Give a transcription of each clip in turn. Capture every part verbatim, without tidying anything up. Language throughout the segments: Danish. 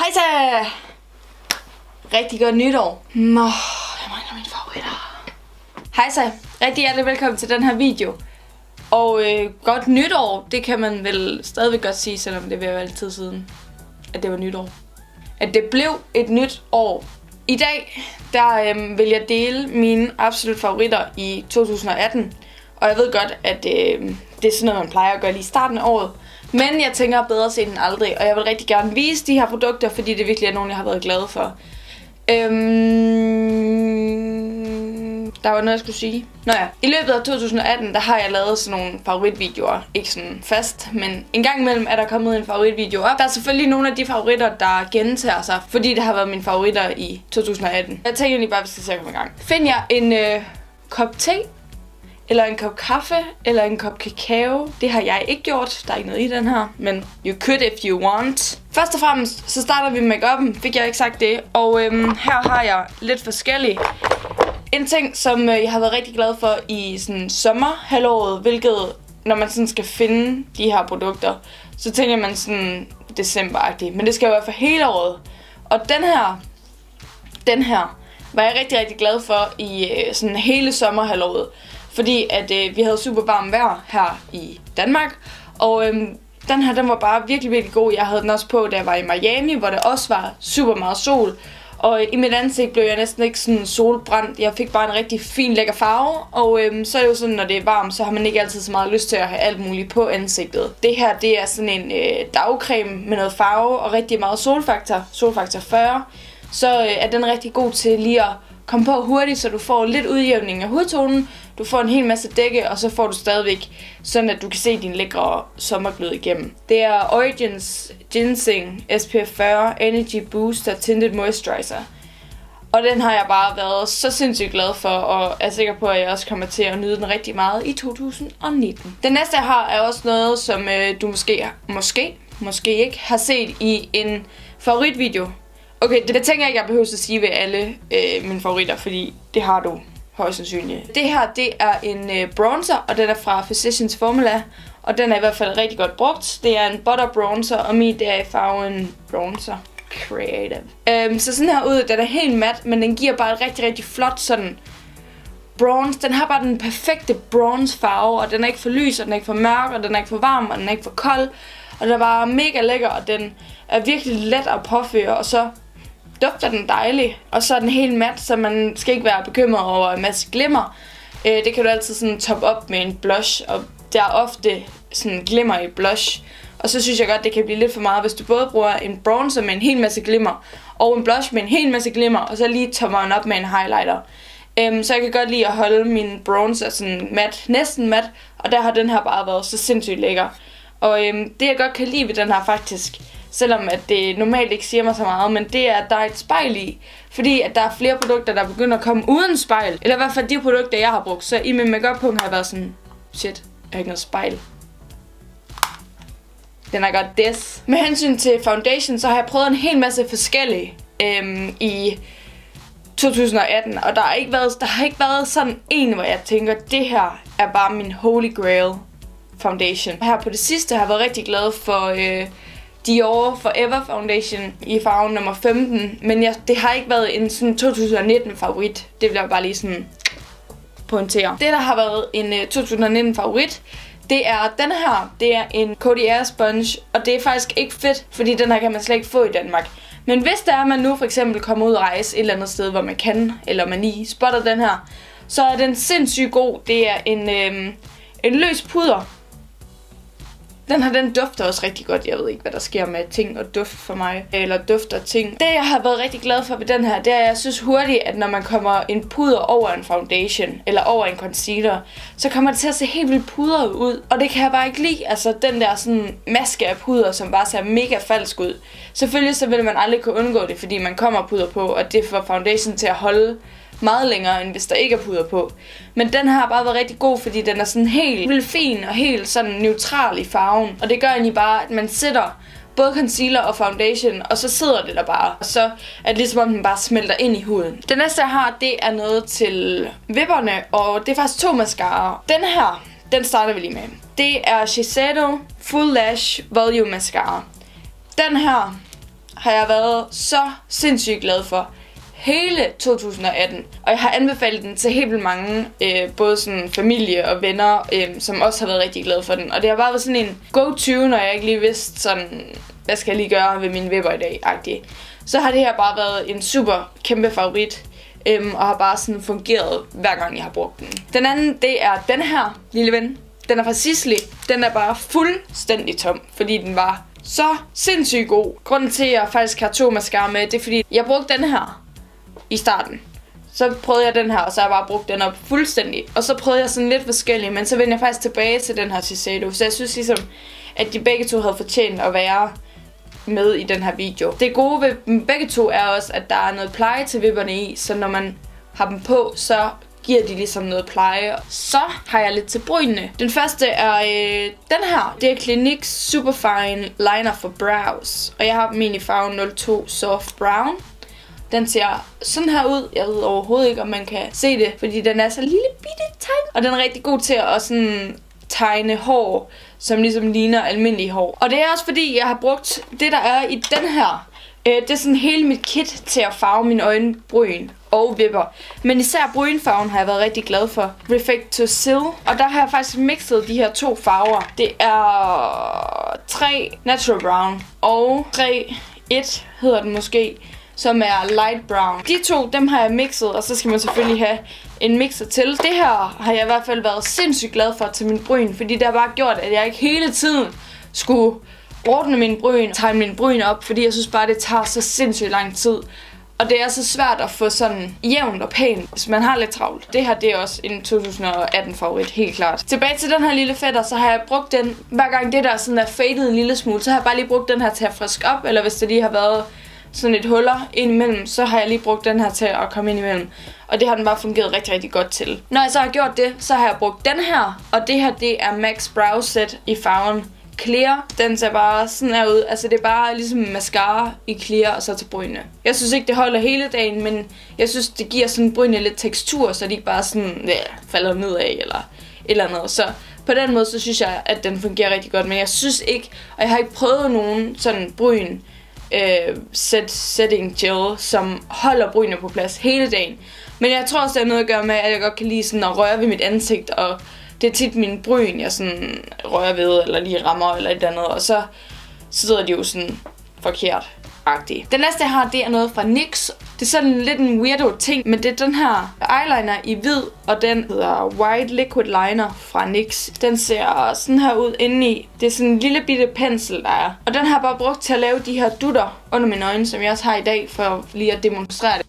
Hej så! Rigtig godt nytår. Nå, jeg mangler mine favoritter. Hej så! Rigtig hjertelig velkommen til den her video. Og øh, godt nytår, det kan man vel stadigvæk godt sige, selvom det vil være altid siden, at det var nytår. At det blev et nyt år. I dag, der øh, vil jeg dele mine absolut favoritter i to tusind og atten. Og jeg ved godt, at øh, det er sådan noget, man plejer at gøre lige i starten af året. Men jeg tænker bedre sent end aldrig, og jeg vil rigtig gerne vise de her produkter, fordi det virkelig er nogle, jeg har været glad for. Øhm, der var noget, jeg skulle sige. Nå ja, i løbet af to tusind og atten, der har jeg lavet sådan nogle favoritvideoer. Ikke sådan fast, men en gang imellem er der kommet en favoritvideo op. Der er selvfølgelig nogle af de favoritter, der gentager sig, fordi det har været mine favoritter i to tusind og atten. Jeg tænker lige bare, vi skal se at komme i gang. Find jer en øh, kop te, eller en kop kaffe, eller en kop kakao. Det har jeg ikke gjort. Der er ikke noget i den her, men you could if you want. Først og fremmest, så starter vi med make-up'en. Fik jeg ikke sagt det. Og øhm, her har jeg lidt forskellige. En ting, som øh, jeg har været rigtig glad for i sådan sommerhalvåret, hvilket, når man sådan skal finde de her produkter, så tænker man sådan december-agtigt. Men det skal jo være for hele året. Og den her, den her, var jeg rigtig, rigtig glad for i øh, sådan hele sommerhalvåret. Fordi at øh, vi havde super varmt vejr her i Danmark, og øhm, den her, den var bare virkelig, virkelig god. Jeg havde den også på, da jeg var i Miami, hvor der også var super meget sol. Og øh, i mit ansigt blev jeg næsten ikke sådan solbrændt. Jeg fik bare en rigtig fin, lækker farve. Og øhm, så er det jo sådan, når det er varmt, så har man ikke altid så meget lyst til at have alt muligt på ansigtet. Det her, det er sådan en øh, dagcreme med noget farve og rigtig meget solfaktor. Solfaktor fyrre. Så øh, er den rigtig god til lige at komme på hurtigt, så du får lidt udjævning af hudtonen. Du får en hel masse dække, og så får du stadigvæk sådan, at du kan se din lækre sommerglød igennem. Det er Origins Ginseng S P F fyrre Energy Booster Tinted Moisturizer. Og den har jeg bare været så sindssygt glad for, og er sikker på, at jeg også kommer til at nyde den rigtig meget i to tusind og nitten. Den næste jeg har er også noget, som øh, du måske, måske, måske ikke har set i en favoritvideo. Okay, det, det tænker jeg ikke, jeg behøver at sige ved alle øh, mine favoritter, fordi det har du højst sandsynligt. Det her, det er en øh, bronzer, og den er fra Physicians Formula, og den er i hvert fald rigtig godt brugt. Det er en butter bronzer, og min det er i farven bronzer creative. Øhm, så sådan her ud, den er helt mat, men den giver bare et rigtig, rigtig flot sådan bronze. Den har bare den perfekte bronze farve, og den er ikke for lys, og den er ikke for mørk, og den er ikke for varm, og den er ikke for kold. Og den er bare mega lækker, og den er virkelig let at påføre, og så dufter den dejligt, og så er den helt mat, så man skal ikke være bekymret over en masse glimmer. Øh, det kan du altid sådan toppe op med en blush, og der er ofte sådan glimmer i blush. Og så synes jeg godt, det kan blive lidt for meget, hvis du både bruger en bronzer med en hel masse glimmer, og en blush med en hel masse glimmer, og så lige topper den op med en highlighter. Øh, så jeg kan godt lide at holde min bronzer sådan mat, næsten mat, og der har den her bare været så sindssygt lækker. Og øh, det jeg godt kan lide ved den her faktisk, selvom at det normalt ikke siger mig så meget, men det er, at der er et spejl i. Fordi at der er flere produkter, der begynder at komme uden spejl. Eller i hvert fald de produkter, jeg har brugt. Så i min make-up-punkt har jeg været sådan, shit, jeg har ikke noget spejl. Den er godt des. Med hensyn til foundation, så har jeg prøvet en hel masse forskellige øhm, i to tusind og atten. Og der har, ikke været, der har ikke været sådan en, hvor jeg tænker, det her er bare min holy grail foundation. Her på det sidste har jeg været rigtig glad for Øh, Dior Forever Foundation i farven nummer femten, men jeg, det har ikke været en sådan to tusind og nitten favorit. Det vil jeg bare lige sådan pointere. Det der har været en uh, to tusind og nitten favorit, det er den her. Det er en Coty Air Sponge, og det er faktisk ikke fedt, fordi den her kan man slet ikke få i Danmark. Men hvis der er, man nu for eksempel kommer ud og rejse et eller andet sted, hvor man kan, eller man lige spotter den her, så er den sindssygt god. Det er en, øhm, en løs puder. Den her, den dufter også rigtig godt. Jeg ved ikke, hvad der sker med ting og duft for mig. Eller dufter ting. Det, jeg har været rigtig glad for ved den her, det er, at jeg synes hurtigt, at når man kommer en puder over en foundation, eller over en concealer, så kommer det til at se helt vildt pudret ud. Og det kan jeg bare ikke lide. Altså, den der sådan maske af puder, som bare ser mega falsk ud. Selvfølgelig så vil man aldrig kunne undgå det, fordi man kommer puder på, og det får foundation til at holde meget længere, end hvis der ikke er puder på. Men den her har bare været rigtig god, fordi den er sådan helt vildt fin og helt sådan neutral i farven. Og det gør egentlig bare, at man sætter både concealer og foundation, og så sidder det der bare. Og så er det ligesom om den bare smelter ind i huden. Det næste jeg har, det er noget til vipperne, og det er faktisk to mascara. Den her, den starter vi lige med. Det er Shiseido Full Lash Volume Mascara. Den her har jeg været så sindssygt glad for hele to tusind og atten. Og jeg har anbefalet den til helt vildt mange, øh, både sådan familie og venner, øh, som også har været rigtig glade for den. Og det har bare været sådan en go-to, når jeg ikke lige vidste sådan, hvad skal jeg lige gøre ved mine vipper i dag-agtigt. Så har det her bare været en super kæmpe favorit. Øhm, og har bare sådan fungeret hver gang jeg har brugt den. Den anden, det er den her lille ven. Den er fra Sisley. Den er bare fuldstændig tom, fordi den var så sindssygt god. Grunden til at jeg faktisk har to mascara med, det er fordi jeg brugte den her i starten. Så prøvede jeg den her, og så har jeg bare brugt den op fuldstændig. Og så prøvede jeg sådan lidt forskellige, men så vendte jeg faktisk tilbage til den her Shiseido. Så jeg synes ligesom, at de begge to havde fortjent at være med i den her video. Det gode ved dem begge to er også, at der er noget pleje til vipperne i, så når man har dem på, så giver de ligesom noget pleje. Så har jeg lidt til brynene. Den første er øh, den her. Det er Clinique Superfine Liner for Brows. Og jeg har dem i farven nul to Soft Brown. Den ser sådan her ud. Jeg ved overhovedet ikke, om man kan se det, fordi den er så lille bitte tegn. Og den er rigtig god til at sådan tegne hår, som ligesom ligner almindelige hår. Og det er også fordi, jeg har brugt det, der er i den her. Det er sådan hele mit kit til at farve mine øjenbryn og vipper. Men især brynfarven har jeg været rigtig glad for. Reflecto-Sil. Og der har jeg faktisk mixet de her to farver. Det er tre Natural Brown og tre et hedder den måske, som er light brown. De to, dem har jeg mixet, og så skal man selvfølgelig have en mixer til. Det her har jeg i hvert fald været sindssygt glad for til min bryn, fordi det har bare gjort, at jeg ikke hele tiden skulle ordne min bryn, tegne min bryn op, fordi jeg synes bare, det tager så sindssygt lang tid. Og det er så svært at få sådan jævnt og pænt, hvis man har lidt travlt. Det her, det er også en to tusind og atten favorit, helt klart. Tilbage til den her lille fætter, så har jeg brugt den, hver gang det der sådan er faded en lille smule, så har jeg bare lige brugt den her til at friske op, eller hvis det lige har været sådan et huller ind imellem, så har jeg lige brugt den her til at komme ind imellem. Og det har den bare fungeret rigtig, rigtig godt til. Når jeg så har gjort det, så har jeg brugt den her, og det her, det er MAC Brow Set i farven Clear. Den ser bare sådan her ud. Altså det er bare ligesom mascara i clear og så til brynene. Jeg synes ikke det holder hele dagen, men jeg synes det giver sådan brynene lidt tekstur, så de ikke bare sådan ja, falder nedad eller et eller andet. Så på den måde så synes jeg at den fungerer rigtig godt, men jeg synes ikke, og jeg har ikke prøvet nogen sådan bryn øh, set, setting gel, som holder brynene på plads hele dagen. Men jeg tror også det er noget at gøre med, at jeg godt kan lide sådan at røre ved mit ansigt, og det er tit mine bryn, jeg sådan rører ved, eller lige rammer, eller et eller andet, og så sidder de jo sådan forkert-agtigt. Den næste jeg har, det er noget fra N Y X. Det er sådan lidt en weirdo ting, men det er den her eyeliner i hvid, og den hedder White Liquid Liner fra N Y X. Den ser sådan her ud indeni. Det er sådan en lille bitte pensel, der er. Og den har jeg bare brugt til at lave de her dutter under mine øjne, som jeg også har i dag, for lige at demonstrere det.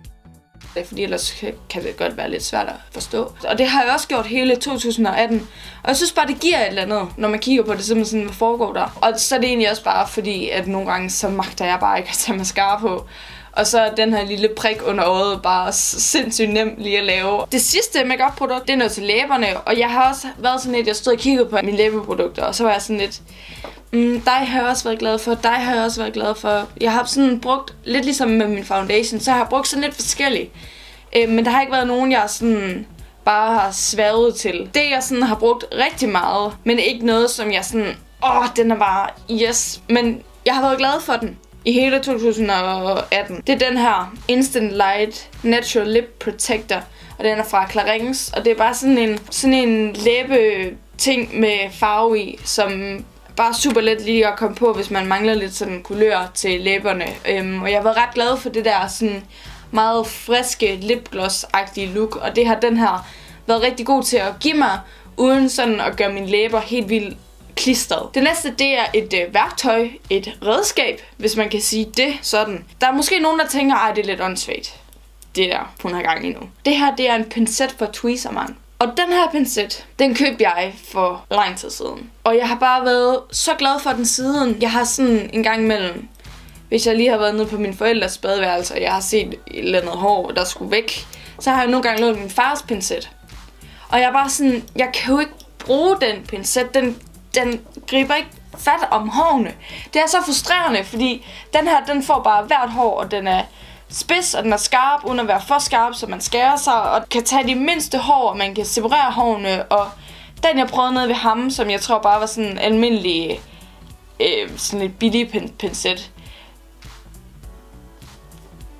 Fordi ellers kan det godt være lidt svært at forstå. Og det har jeg også gjort hele to tusind og atten. Og jeg synes bare, det giver et eller andet, når man kigger på det, simpelthen sådan, hvad foregår der. Og så er det egentlig også bare fordi, at nogle gange så magter jeg bare ikke at tage mascara på. Og så er den her lille prik under øjet bare sindssygt nem lige at lave. Det sidste make-up produkt, det er noget til læberne. Og jeg har også været sådan lidt, jeg stod og kiggede på mine læbeprodukter, og så var jeg sådan lidt, mm, dig har jeg også været glad for, dig har jeg også været glad for. Jeg har sådan brugt, lidt ligesom med min foundation, så har jeg brugt sådan lidt forskelligt. Øh, men der har ikke været nogen, jeg sådan bare har sværget til. Det jeg sådan har brugt rigtig meget, men ikke noget, som jeg sådan, åh, den er bare, yes. Men jeg har været glad for den i hele to tusind og atten. Det er den her Instant Light Natural Lip Protector, og den er fra Clarins, og det er bare sådan en, sådan en læbe ting med farve i, som bare super let lige at komme på, hvis man mangler lidt sådan kulør til læberne. Øhm, og jeg har været ret glad for det der sådan meget friske lipgloss-agtige look, og det har den her været rigtig god til at give mig, uden sådan at gøre mine læber helt vildt klistret. Det næste, det er et øh, værktøj, et redskab, hvis man kan sige det sådan. Der er måske nogen, der tænker, ej, det er lidt åndssvagt, det der, hun har gang i nu. Det her, det er en pincet fra Tweezerman. Og den her pincet, den købte jeg for lang tid siden. Og jeg har bare været så glad for den siden. Jeg har sådan en gang imellem, hvis jeg lige har været nede på min forældres badeværelse, og jeg har set et eller andet hår, der skulle væk, så har jeg nogle gange lånt min fars pincet. Og jeg er bare sådan, jeg kan jo ikke bruge den pincet, den, den griber ikke fat om hårene. Det er så frustrerende, fordi den her, den får bare hvert hår, og den er spids, og den er skarp, uden at være for skarp, så man skærer sig, og kan tage de mindste hår, og man kan separere hårene, og den jeg prøvede nede ved ham, som jeg tror bare var sådan en almindelig, øh, sådan et billig pincet,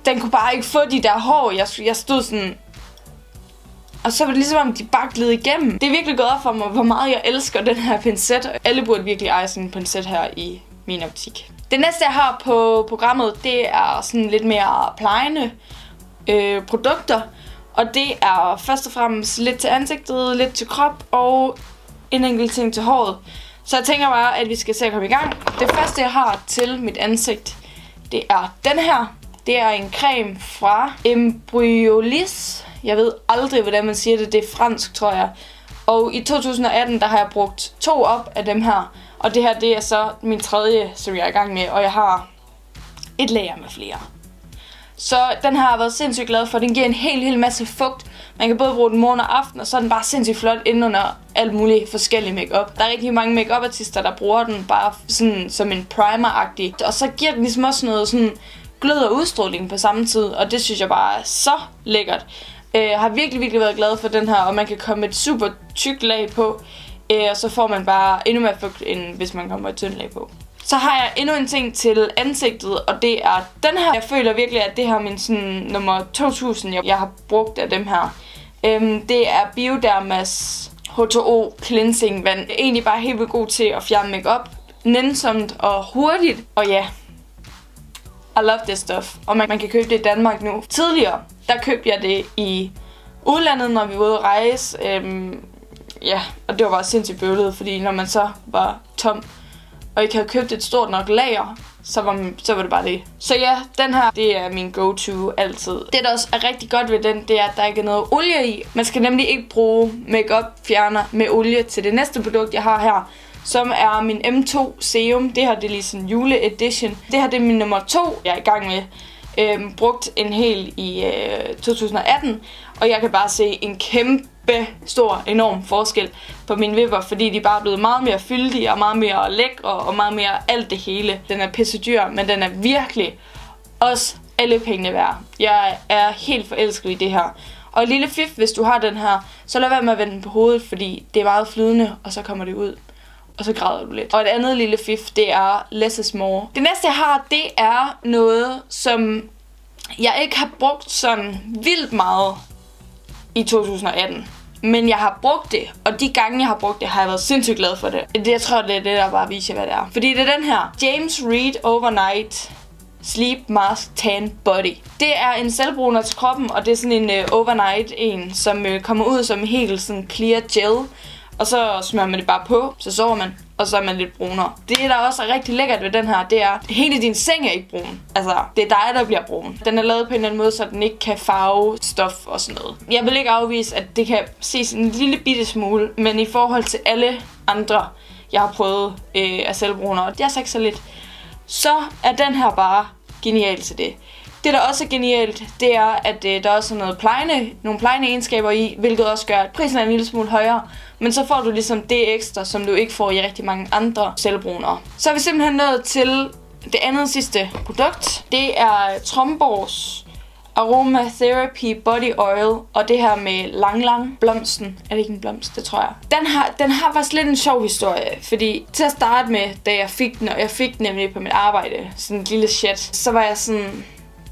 den kunne bare ikke få de der hår. Jeg, jeg stod sådan... Og så var det ligesom om, de bare gled igennem. Det er virkelig gået op for mig, hvor meget jeg elsker den her pincet. Alle burde virkelig eje sådan en pincet her i min optik. Det næste, jeg har på programmet, det er sådan lidt mere plejende øh, produkter. Og det er først og fremmest lidt til ansigtet, lidt til krop og en enkelt ting til håret. Så jeg tænker bare, at vi skal se at komme i gang. Det første, jeg har til mit ansigt, det er den her. Det er en creme fra Embryolisse. Jeg ved aldrig, hvordan man siger det. Det er fransk, tror jeg. Og i to tusind og atten, der har jeg brugt to op af dem her. Og det her, det er så min tredje, som jeg er i gang med. Og jeg har et lager med flere. Så den her har jeg været sindssygt glad for. Den giver en hel, hel masse fugt. Man kan både bruge den morgen og aften, og så er den bare sindssygt flot inden under alt muligt forskellige makeup. Der er rigtig mange makeup artister, der bruger den bare sådan som en primer-agtig. Og så giver den ligesom også noget sådan glød og udstråling på samme tid. Og det synes jeg bare er så lækkert. Jeg har virkelig, virkelig været glad for den her, og man kan komme et super tykt lag på. Og så får man bare endnu mere fugt, end hvis man kommer et tyndt lag på. Så har jeg endnu en ting til ansigtet, og det er den her. Jeg føler virkelig, at det her er min sådan, nummer to tusind, jeg har brugt af dem her. Øhm, det er Biodermas H to O Cleansing Vand. Egentlig bare helt vildt god til at fjerne makeup. Nænsomt og hurtigt. Og ja, I love this stuff. Og man, man kan købe det i Danmark nu. Tidligere, der købte jeg det i udlandet, når vi var ude at rejse. Øhm, ja, og det var bare sindssygt bøvlet, fordi når man så var tom, og ikke havde købt et stort nok lager, så var, så var det bare det. Så ja, den her, det er min go-to altid. Det, der også er rigtig godt ved den, det er, at der ikke er noget olie i. Man skal nemlig ikke bruge makeup fjerner med olie til det næste produkt, jeg har her, som er min M to Serum. Det her, det er lige sådan jule-edition. Det her, det er min nummer to, jeg er i gang med. Øhm, brugt en hel i øh, to tusind og atten, og jeg kan bare se en kæmpe stor, enorm forskel på mine vipper, fordi de bare er blevet meget mere fyldige og meget mere lækre og meget mere alt det hele. Den er pisse dyr, men den er virkelig også alle pengene værd. Jeg er helt forelsket i det her. Og et lille fif, hvis du har den her, så lad være med at vende den på hovedet, fordi det er meget flydende, og så kommer det ud. Og så græder du lidt. Og et andet lille fif, det er less is more. Det næste, jeg har, det er noget, som jeg ikke har brugt sådan vildt meget i to tusind og atten. Men jeg har brugt det, og de gange, jeg har brugt det, har jeg været sindssygt glad for det. Det jeg tror, det er det, der bare viser, hvad det er. Fordi det er den her. James Read Overnight Sleep Mask Tan Body. Det er en selvbruner til kroppen, og det er sådan en uh, overnight en, som uh, kommer ud som helt sådan clear gel. Og så smører man det bare på, så sover man, og så er man lidt brunere. Det, der også er rigtig lækkert ved den her, det er, at hele din seng er ikke brun. Altså, det er dig, der bliver brun. Den er lavet på en eller anden måde, så den ikke kan farve stof og sådan noget. Jeg vil ikke afvise, at det kan ses en lille bitte smule, men i forhold til alle andre, jeg har prøvet øh, af selvbrunere, det er så ikke så lidt, så er den her bare genial til det. Det, der også er genialt, det er, at øh, der også er noget plejende, nogle plejende egenskaber i, hvilket også gør, at prisen er en lille smule højere. Men så får du ligesom det ekstra, som du ikke får i rigtig mange andre selvbrunere. Så er vi simpelthen nået til det andet sidste produkt. Det er Tromborgs Aroma Therapy Body Oil, og det her med lang lang blomsten. Er det ikke en blomst? Det tror jeg. Den har, den har faktisk lidt en sjov historie, fordi til at starte med, da jeg fik den, og jeg fik den nemlig på mit arbejde, sådan en lille chat, så var jeg sådan...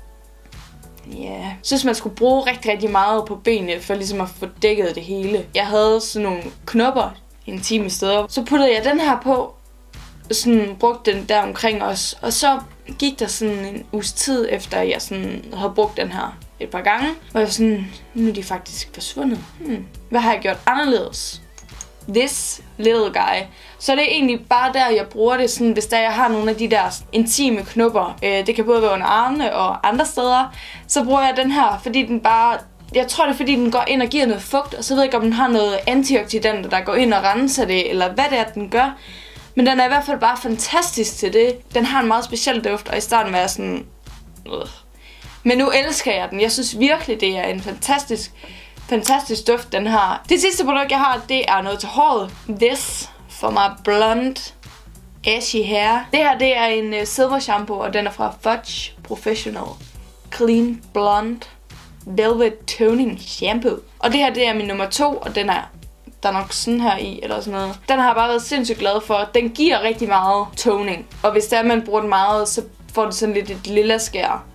Ja, yeah. Jeg synes, man skulle bruge rigtig, rigtig meget på benene, for ligesom at få dækket det hele. Jeg havde sådan nogle knopper intime steder. Så puttede jeg den her på, og sådan brugte den der omkring os. Og så gik der sådan en uges tid efter, jeg sådan havde brugt den her et par gange. Og jeg var sådan, nu er de faktisk forsvundet. Hmm. Hvad har jeg gjort anderledes? This little guy. Så det er egentlig bare der, jeg bruger det, sådan, hvis der jeg har nogle af de der intime knopper. Øh, det kan både være under armene og andre steder. Så bruger jeg den her, fordi den bare... Jeg tror, det er, fordi den går ind og giver noget fugt, og så ved jeg ikke, om den har noget antioxidanter, der går ind og renser det, eller hvad det er, den gør. Men den er i hvert fald bare fantastisk til det. Den har en meget speciel duft, og i starten var jeg sådan... Øh. Men nu elsker jeg den. Jeg synes virkelig, det er en fantastisk... Fantastisk duft, den har. Det sidste produkt, jeg har, det er noget til håret. This for my blonde, ashy hair. Det her, det er en uh, silver shampoo, og den er fra Fudge Professional Clean Blonde Velvet Toning Shampoo. Og det her, det er min nummer to, og den er, der er nok sådan her i, eller sådan noget. Den har jeg bare været sindssygt glad for. Den giver rigtig meget toning. Og hvis det er, man bruger den meget, så får det sådan lidt et lilla skær.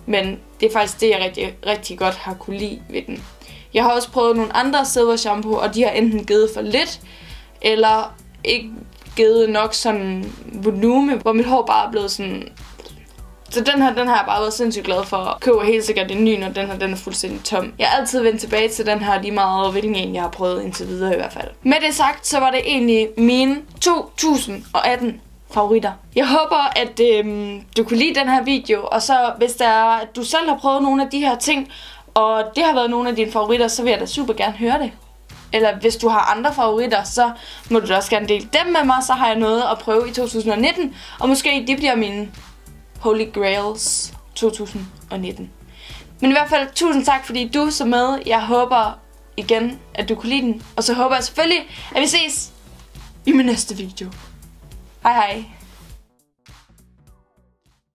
Men det er faktisk det, jeg rigtig, rigtig godt har kunne lide ved den. Jeg har også prøvet nogle andre silver shampoo, og de har enten givet for lidt, eller ikke givet nok sådan volume, hvor mit hår bare er blevet sådan... Så den her, den har jeg bare været sindssygt glad for. Jeg køber helt sikkert en ny, når den her den er fuldstændig tom. Jeg har altid vendt tilbage til den her lige meget, hvilken en jeg har prøvet indtil videre i hvert fald. Med det sagt, så var det egentlig mine to tusind atten favoritter. Jeg håber, at øhm, du kunne lide den her video, og så hvis der er, at du selv har prøvet nogle af de her ting, og det har været nogle af dine favoritter, så vil jeg da super gerne høre det. Eller hvis du har andre favoritter, så må du da også gerne dele dem med mig, så har jeg noget at prøve i to tusind nitten, og måske det bliver mine Holy Grails to tusind nitten. Men i hvert fald, tusind tak, fordi du så med. Jeg håber igen, at du kunne lide den, og så håber jeg selvfølgelig, at vi ses i min næste video. Hej hej.